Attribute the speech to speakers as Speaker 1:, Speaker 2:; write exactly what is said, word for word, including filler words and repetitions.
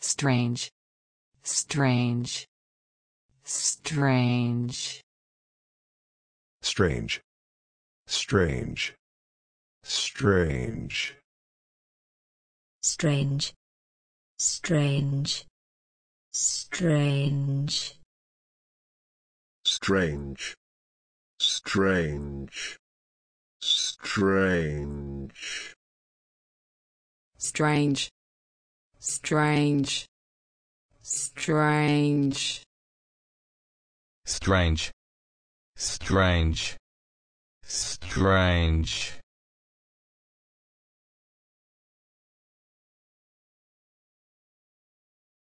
Speaker 1: strange, strange, strange,
Speaker 2: strange, strange, strange,
Speaker 3: strange, strange, strange,
Speaker 4: strange, strange, strange,
Speaker 1: strange, strange, strange,
Speaker 5: strange, strange, strange.